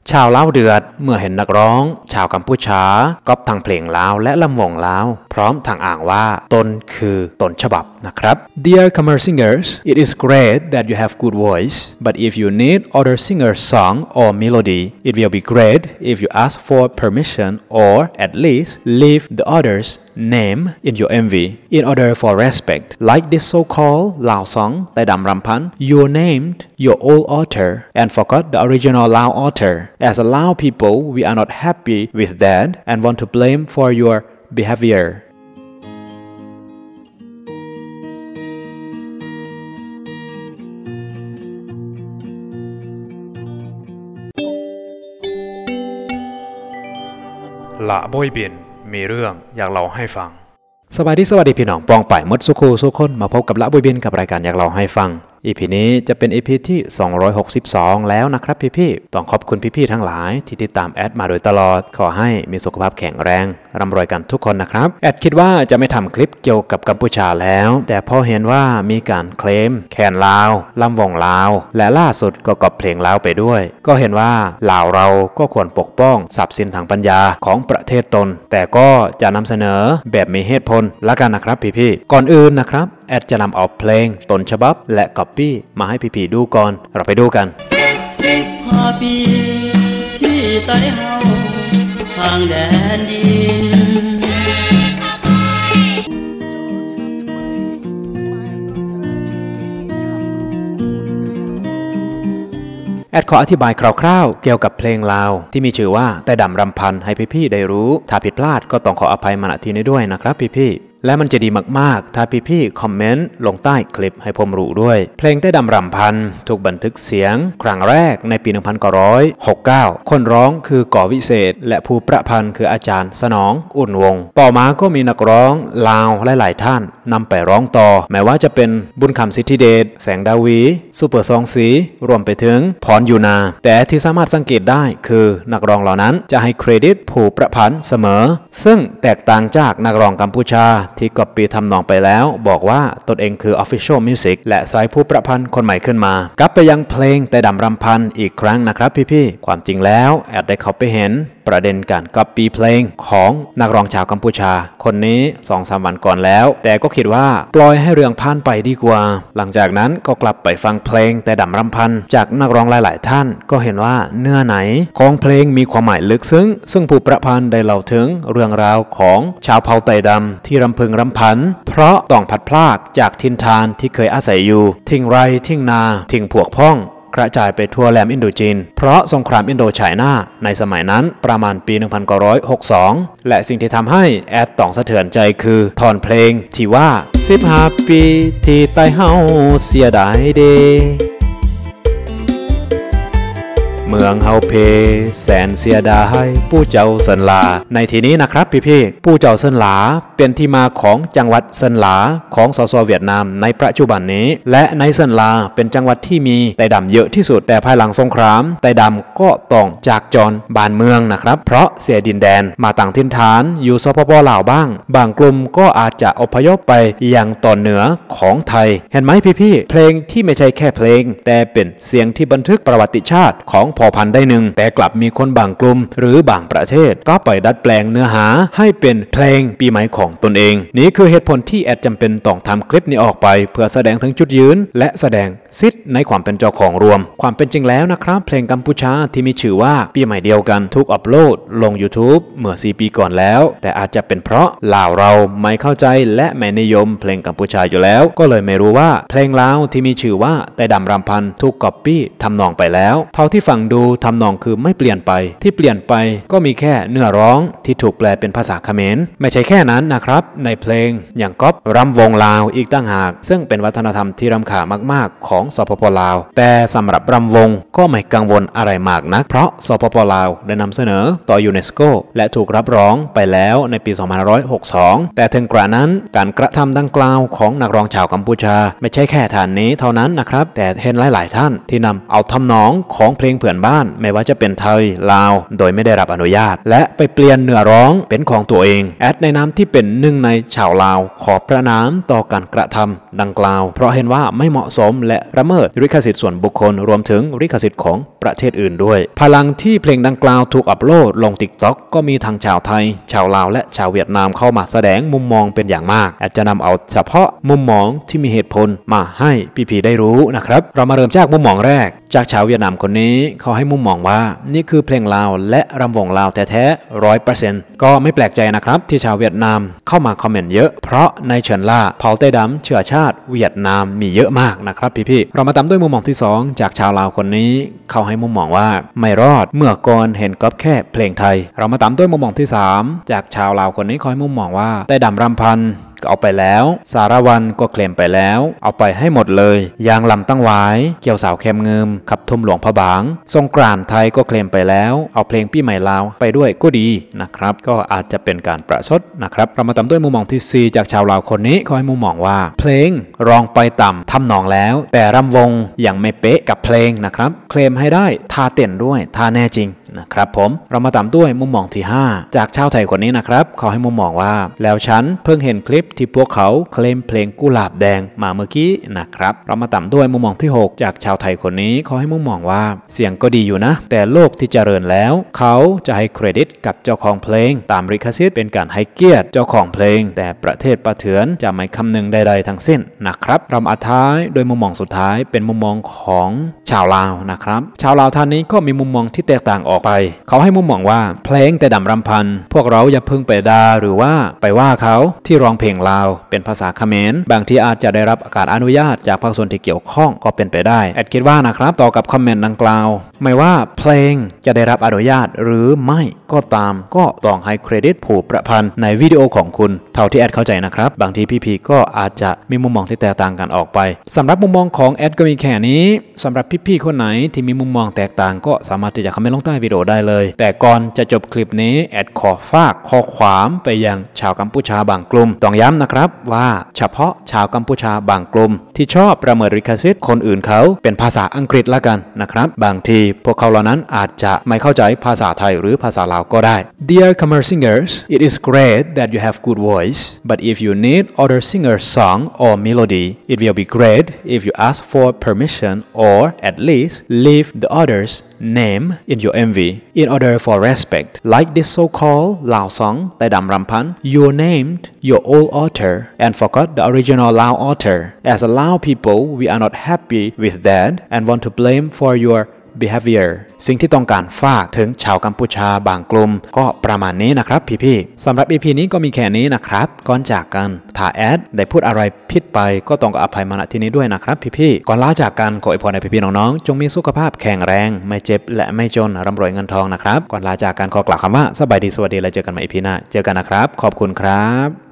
ชาวลาวเดือดเมื่อเห็นนักร้องชาวกัมพูชาก๊อปทางเพลงลาวและลำวงลาวพร้อมทางอ้างว่าตนคือต้นฉบับนะครับ Dear Khmer singers, it is great that you have good voice, but if you need other singers' song or melody, it will be great if you ask for permission or at least leave the others' name in your MV in order for respect. Like this so-called Lao song, Tai Dam Rampan, you named your old author and forgot the original Lao author. As a Lao people, we are not happy with that and want to blame for your behavior. ละบอยเบียนมีเรื่องอยากเล่าให้ฟังสวัสดีพี่น้องปองป่ายมดสุขสุขคนมาพบกับละบอยเบียนกับรายการอยากเล่าให้ฟังEP นี้จะเป็น EP ที่262แล้วนะครับพี่ๆต้องขอบคุณพี่ๆทั้งหลายที่ติดตามแอดมาโดยตลอดขอให้มีสุขภาพแข็งแรงร่ำรวยกันทุกคนนะครับแอดคิดว่าจะไม่ทำคลิปเกี่ยวกับกัมพูชาแล้วแต่พอเห็นว่ามีการเคลมแคนลาวลำวงลาวและล่าสุดก็ก๊อปเพลงลาวไปด้วยก็เห็นว่าลาวเราก็ควรปกป้องทรัพย์สินทางปัญญาของประเทศตนแต่ก็จะนำเสนอแบบมีเหตุผลละกันนะครับพี่ๆก่อนอื่นนะครับแอดจะนำเอาเพลงต้นฉบับและก๊อปปี้มาให้พี่ๆดูก่อนเราไปดูกัน 15 ปีที่ไต้เฮาทางแดนดินแอดขออธิบายคร่าวๆเกี่ยวกับเพลงลาวที่มีชื่อว่าแต่ดำรำพันให้พี่ๆได้รู้ถ้าผิดพลาดก็ต้องขออภัยมาณที่นี้ด้วยนะครับพี่ๆและมันจะดีมากๆถ้าพี่ๆคอมเมนต์ลงใต้คลิปให้ผมรู้ด้วยเพลงแต่ดำรำพันถูกบันทึกเสียงครั้งแรกในปี1969คนร้องคือก่อวิเศษและผู้ประพันธ์คืออาจารย์สนองอุ่นวงต่อมาก็มีนักร้องลาวหลายๆท่านนำไปร้องต่อแม้ว่าจะเป็นบุญคำสิทธิเดชแสงดาวีซูเปอร์ซองสีรวมไปถึงพรยูนาแต่ที่สามารถสังเกตได้คือนักร้องเหล่านั้นจะให้เครดิตผู้ประพันธ์เสมอซึ่งแตกต่างจากนักร้องกัมพูชาที่ก๊อปปี้ทำนองไปแล้วบอกว่าตนเองคือ Official Music และใส่ผู้ประพันธ์คนใหม่ขึ้นมากลับไปยังเพลงแต่ดำรำพันอีกครั้งนะครับพี่ๆความจริงแล้วแอดได้เข้าไปเห็นประเด็นการก๊อปปี้เพลงของนักร้องชาวกัมพูชาคนนี้ 2-3 วันก่อนแล้วแต่ก็คิดว่าปล่อยให้เรื่องผ่านไปดีกว่าหลังจากนั้นก็กลับไปฟังเพลงแต่ดำรำพันจากนักร้องหลายๆท่านก็เห็นว่าเนื้อไหนของเพลงมีความหมายลึกซึ้งซึ่งผู้ประพันธ์ได้เล่าถึงเรื่องราวของชาวเผ่าไตดำที่รำพึงรำพันเพราะต้องพัดพลากจากถิ่นฐานที่เคยอาศัยอยู่ทิ้งไร่ทิ้งนาทิ้งพวกพ้องกระจายไปทั่วแหลมอินโดจีนเพราะสงครามอินโดไชน่าในสมัยนั้นประมาณปี 1962 และสิ่งที่ทำให้แอดต้องสะเทือนใจคือท่อนเพลงที่ว่า15 ปีที่ไต้เฮาเสียดายเดเมืองเฮาเพแสนเสียดายปู่เจ้าเซินหลาในที่นี้นะครับพี่ๆปู่เจ้าเซินหลาเป็นที่มาของจังหวัดเซินหลาของสสเวียดนามในปัจจุบันนี้และในเซินหลาเป็นจังหวัดที่มีไต้ดำเยอะที่สุดแต่ภายหลังสงครามไต้ดำก็ต้องจากจรบ้านเมืองนะครับเพราะเสียดินแดนมาตั้งถิ่นฐานอยู่สปป.ลาวบ้างบางกลุ่มก็อาจจะอพยพไปยังตอนเหนือของไทยเห็นไหมพี่ๆเพลงที่ไม่ใช่แค่เพลงแต่เป็นเสียงที่บันทึกประวัติชาติของพอพันธุ์ได้หนึ่งแต่กลับมีคนบางกลุ่มหรือบางประเทศก็ไปดัดแปลงเนื้อหาให้เป็นเพลงปีใหม่ของตนเองนี่คือเหตุผลที่แอดจำเป็นต้องทำคลิปนี้ออกไปเพื่อแสดงถึงจุดยืนและแสดงสิทธิ์ในความเป็นเจ้าของรวมความเป็นจริงแล้วนะครับเพลงกัมพูชาที่มีชื่อว่าปีใหม่เดียวกันถูกอัปโหลดลง YouTube เมื่อ4 ปีก่อนแล้วแต่อาจจะเป็นเพราะลาวเราไม่เข้าใจและไม่นิยมเพลงกัมพูชาอยู่แล้วก็เลยไม่รู้ว่าเพลงลาวที่มีชื่อว่าแต่ดำรำพันถูกก๊อปปี้ทำนองไปแล้วเท่าที่ฟังดูทำนองคือไม่เปลี่ยนไปที่เปลี่ยนไปก็มีแค่เนื้อร้องที่ถูกแปลเป็นภาษาเขมรไม่ใช่แค่นั้นนะครับในเพลงอย่างก๊อปรำวงลาวอีกต่างหากซึ่งเป็นวัฒนธรรมที่รำคามากๆของสปป.ลาวแต่สำหรับรำวงก็ไม่กังวลอะไรมากนักเพราะสปป.ลาวได้นำเสนอต่อยูเนสโกและถูกรับรองไปแล้วในปี 2562 แต่ถึงกระนั้นการกระทำดังกล่าวของนักร้องชาวกัมพูชาไม่ใช่แค่ท่านนี้เท่านั้นนะครับแต่เห็นหลายๆท่านที่นำเอาทำนองของเพลงเพื่อนบ้านไม่ว่าจะเป็นไทยลาวโดยไม่ได้รับอนุญาตและไปเปลี่ยนเนื้อร้องเป็นของตัวเองแอดในนามที่เป็นหนึ่งในชาวลาวขอประณามต่อการกระทำดังกล่าวเพราะเห็นว่าไม่เหมาะสมและละเมิดลิขสิทธิ์ส่วนบุคคลรวมถึงลิขสิทธิ์ของประเทศอื่นด้วยพลังที่เพลงดังกล่าวถูกอัปโหลดลง TikTok ก็มีทั้งชาวไทยชาวลาวและชาวเวียดนามเข้ามาแสดงมุมมองเป็นอย่างมากอาจจะนำเอาเฉพาะมุมมองที่มีเหตุผลมาให้พี่ๆได้รู้นะครับเรามาเริ่มจากมุมมองแรกจากชาวเวียดนามคนนี้เขาให้มุมมองว่านี่คือเพลงลาวและรำวงลาวแท้ๆ 100% ก็ไม่แปลกใจนะครับที่ชาวเวียดนามเข้ามาคอมเมนต์เยอะเพราะในเฉินล่าเผ่าไต้ดำเชื้อชาติเวียดนามมีเยอะมากนะครับพี่ๆเรามาตามด้วยมุมมองที่2จากชาวลาวคนนี้เขาให้มุมมองว่าไม่รอดเมื่อก่อนเห็นก๊อปแค่เพลงไทยเรามาตามด้วยมุมมองที่3จากชาวลาวคนนี้เขาให้มุมมองว่าไต้ดำรำพันก็เอาไปแล้วสารวันก็เคลมไปแล้วเอาไปให้หมดเลยยางลำตั้งหวายเกี่ยวสาวแคมเงิมขับทุ่มหลวงพระบางสงกรานต์ไทยก็เคลมไปแล้วเอาเพลงปีใหม่ลาวไปด้วยก็ดีนะครับก็อาจจะเป็นการประชดนะครับเรามาตามด้วยมุมมองที่4จากชาวลาวคนนี้เขาให้มุมมองว่าเพลงร้องไปต่ำทำนองแล้วแต่รำวงยังไม่เป๊ะกับเพลงนะครับเคลมให้ได้ท่าเต้นด้วยท่าแน่จริงนะครับผมเรามาตามด้วยมุมมองที่5จากชาวไทยคนนี้นะครับเขาให้มุมมองว่าแล้วฉันเพิ่งเห็นคลิปที่พวกเขาเคลมเพลงกุหลาบแดงมาเมื่อกี้นะครับเรามาตามด้วยมุมมองที่6จากชาวไทยคนนี้เขาให้มุมมองว่าเสียงก็ดีอยู่นะแต่โลกที่เจริญแล้วเขาจะให้เครดิตกับเจ้าของเพลงตามลิขสิทธิ์เป็นการให้เกียรติเจ้าของเพลงแต่ประเทศประเถือนจะไม่คำนึงใดๆทั้งสิ้นนะครับเรามาท้ายโดยมุมมองสุดท้ายเป็นมุมมองของชาวลาวนะครับชาวลาวท่านนี้ก็มีมุมมองที่แตกต่างออกไปเขาให้มุมมองว่าเพลงแต่ดำรำพันพวกเราอย่าเพิ่งไปด่าหรือว่าไปว่าเขาที่ร้องเพลงลาวเป็นภาษาเขมรบางทีอาจจะได้รับการอนุญาตจากภาคส่วนที่เกี่ยวข้องก็เป็นไปได้แอดคิดว่านะครับต่อกับคอมเมนต์ดังกล่าวไม่ว่าเพลงจะได้รับอนุญาตหรือไม่ก็ตามก็ต้องให้เครดิตผู้ประพันธ์ในวิดีโอของคุณเท่าที่แอดเข้าใจนะครับบางทีพี่ๆก็อาจจะมีมุมมองที่แตกต่างกันออกไปสำหรับมุมมองของแอดก็มีแค่นี้สำหรับพี่ๆคนไหนที่มีมุมมองแตกต่างก็สามารถที่จะคอมเมนต์ลงใต้วิดีโอได้เลยแต่ก่อนจะจบคลิปนี้แอดขอฝากข้อความไปยังชาวกัมพูชาบางกลุ่มต้องย้ำนะครับว่าเฉพาะชาวกัมพูชาบางกลุ่มที่ชอบประเมินลิขสิทธิ์คนอื่นเขาเป็นภาษาอังกฤษละกันนะครับบางทีพวกเขาเหล่านั้นอาจจะไม่เข้าใจภาษาไทยหรือภาษาลาวก็ได้ Dear Khmer singers, it is great that you have good voice, but if you need other singers' song or melody, it will be great if you ask for permission or at least leave the others name in your MV in order for respect. Like this so-called Lao song, Tai Dam Rampan, you named your old author and forgot the original Lao author. As a Lao people, we are not happy with that and want to blame for your behavior สิ่งที่ต้องการฝากถึงชาวกัมพูชาบางกลุ่มก็ประมาณนี้นะครับพี่ๆสำหรับ EP นี้ก็มีแค่นี้นะครับก่อนจากกันถ้าแอดได้พูดอะไรผิดไปก็ต้องอภัยมาณที่นี้ด้วยนะครับพี่ๆก่อนลาจากกันขออวยพรให้พี่ๆน้องๆจงมีสุขภาพแข็งแรงไม่เจ็บและไม่จนร่ำรวยเงินทองนะครับก่อนลาจากกันขอกล่าวคำว่าสบายดีสวัสดีและเจอกันใหม่ EP หน้าเจอกันนะครับขอบคุณครับ